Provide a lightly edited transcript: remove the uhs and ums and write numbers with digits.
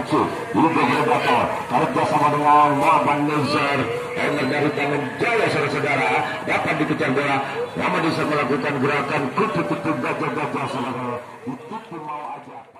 Kupu-Kupu di Gajah-Gajah kerjasama dengan Muhammad Nizar dari tangan Jaya saudara-saudara dapat dikejar bola. Muhammad Nizar melakukan gerakan Kupu-Kupu Gajah-Gajah saudara. Itu mau aja.